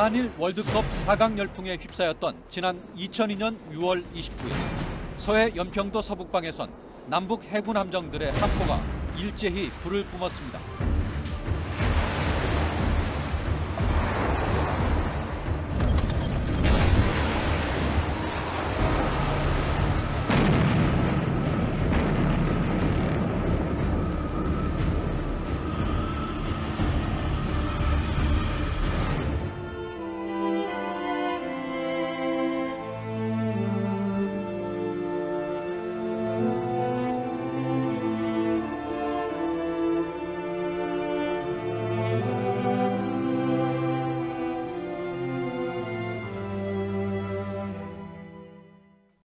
한일 월드컵 4강 열풍에 휩싸였던 지난 2002년 6월 29일 서해 연평도 서북방에선 남북 해군 함정들의 함포가 일제히 불을 뿜었습니다.